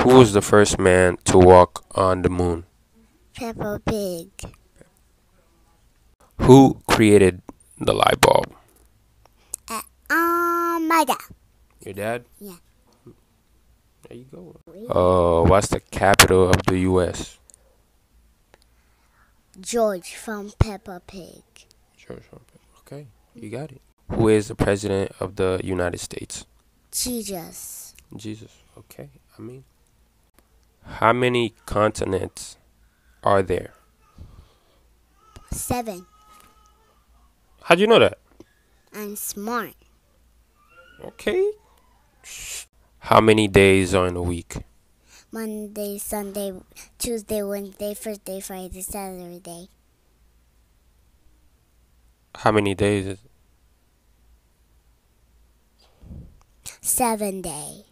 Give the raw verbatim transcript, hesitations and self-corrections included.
Who was the first man to walk on the moon? Peppa Pig. Who created the light bulb? Uh, um, my dad. Your dad? Yeah. There you go. Uh, what's the capital of the U S? George from Peppa Pig. George Trumpet. Okay, you got it. Who is the president of the United States? Jesus. Jesus. Okay, I mean, how many continents are there? Seven. How'd you know that? I'm smart. Okay. How many days are in a week? Monday, Sunday, Tuesday, Wednesday, Thursday, Friday, Saturday. How many days is Seven day.